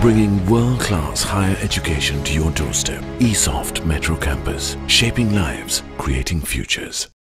bringing world-class higher education to your doorstep. ESOFT Metro Campus, shaping lives, creating futures.